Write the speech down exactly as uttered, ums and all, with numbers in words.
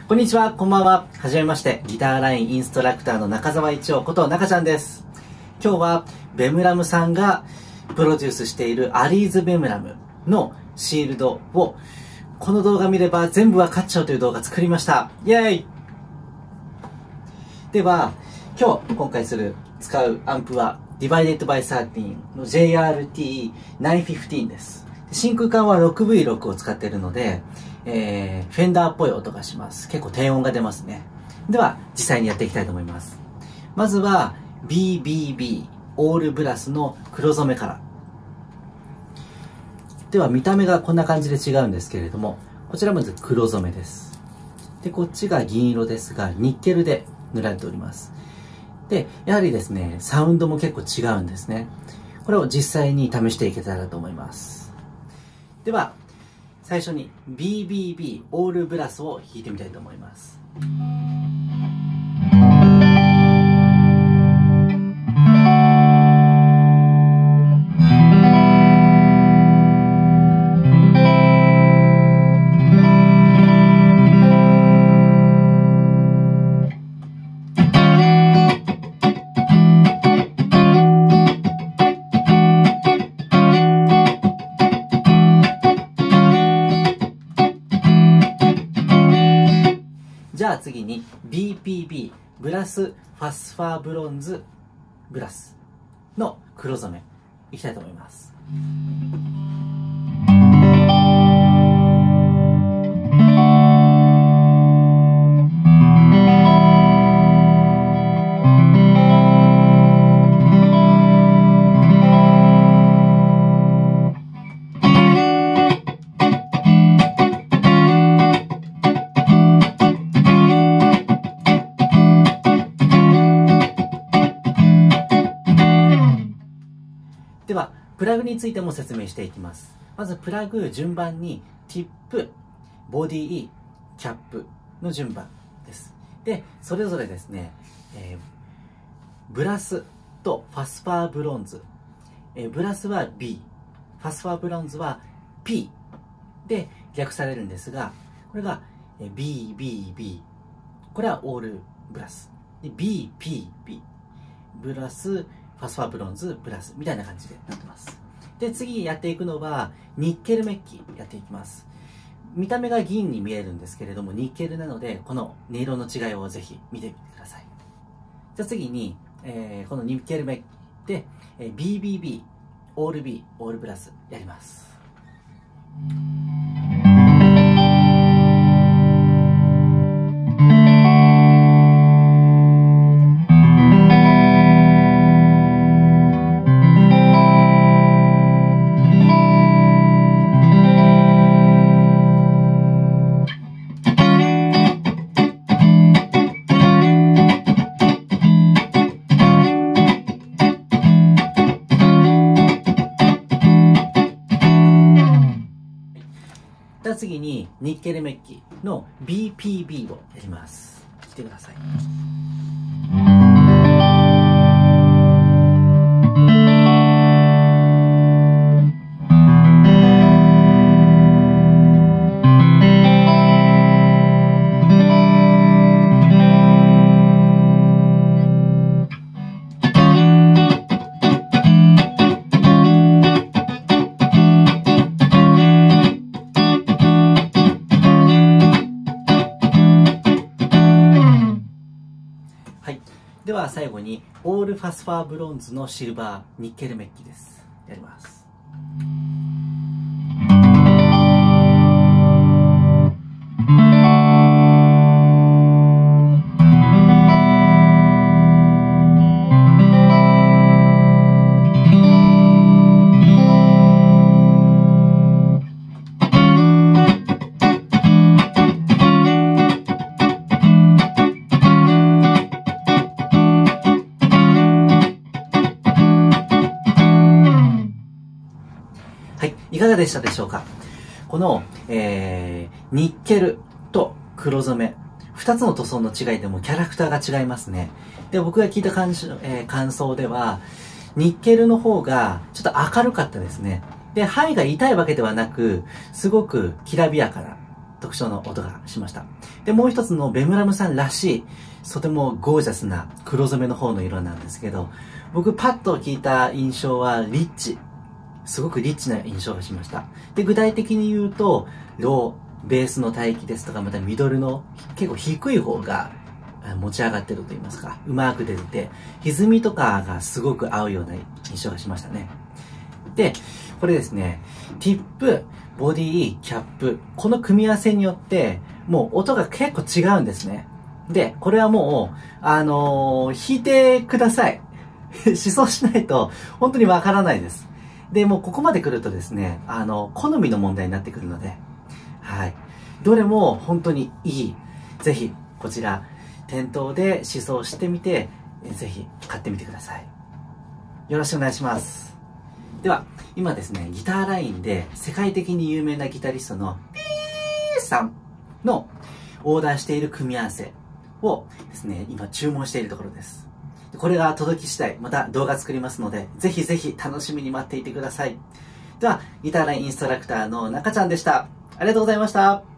こんにちは、こんばんは。はじめまして、ギターラインインストラクターの中澤一夫こと中ちゃんです。今日は、ベムラムさんがプロデュースしているアリーズベムラムのシールドを、この動画見れば全部わかっちゃうという動画作りました。イェーイ！では、今日、今回する、使うアンプは、Divided by じゅうさんの ジェイアールティーきゅうひゃくじゅうご です。真空管は ろくブイろく を使っているので、えー、フェンダーっぽい音がします。結構低音が出ますね。では、実際にやっていきたいと思います。まずは、ビービービー オールブラスの黒染めから。では、見た目がこんな感じで違うんですけれども、こちらまず黒染めです。で、こっちが銀色ですが、ニッケルで塗られております。で、やはりですね、サウンドも結構違うんですね。これを実際に試していけたらと思います。では、最初に ビービービー オールブラスを弾いてみたいと思います。じゃあ次に ビーピービー ブラスファスファーブロンズブラスの黒染めいきたいと思います。では、プラグについても説明していきます。まず、プラグ順番に、ティップ、ボディ、キャップの順番です。で、それぞれですね、えー、ブラスとファスファーブロンズ。えー、ブラスは B、ファスファーブロンズは P で略されるんですが、これが ビービービー。これはオールブラス。で ビーピービー。ブラス、ファスファーブロンズ、ブラスみたいな感じでなってます。で、次やっていくのは、ニッケルメッキやっていきます。見た目が銀に見えるんですけれども、ニッケルなので、この音色の違いをぜひ見てみてください。じゃあ次に、えー、このニッケルメッキで、えー、ビービービー、オール B、オールブラスやります。では次にニッケルメッキの ビーピービー をやります。来てください。では最後にオールファスファーブロンズのシルバーニッケルメッキです。やります。はい、いかがでしたでしょうか。この、えー、ニッケルと黒染め、二つの塗装の違いでもキャラクターが違いますね。で、僕が聞いた感じ、えー、感想では、ニッケルの方がちょっと明るかったですね。で、肺が痛いわけではなく、すごくきらびやかな特徴の音がしました。で、もう一つのベムラムさんらしい、とてもゴージャスな黒染めの方の色なんですけど、僕パッと聞いた印象はリッチ。すごくリッチな印象がしました。で、具体的に言うと、ロー、ベースの帯域ですとか、またミドルの結構低い方が持ち上がってると言いますか、うまく出てて、歪みとかがすごく合うような印象がしましたね。で、これですね、ティップ、ボディ、キャップ、この組み合わせによって、もう音が結構違うんですね。で、これはもう、あのー、弾いてください。思想しないと、本当にわからないです。で、もうここまで来るとですね、あの、好みの問題になってくるので、はい。どれも本当にいい。ぜひ、こちら、店頭で試奏してみて、ぜひ買ってみてください。よろしくお願いします。では、今ですね、ギターラインで世界的に有名なギタリストのピーさんのオーダーしている組み合わせをですね、今注文しているところです。これが届き次第、また動画作りますので、ぜひぜひ楽しみに待っていてください。では、ギターラインインストラクターの中ちゃんでした。ありがとうございました。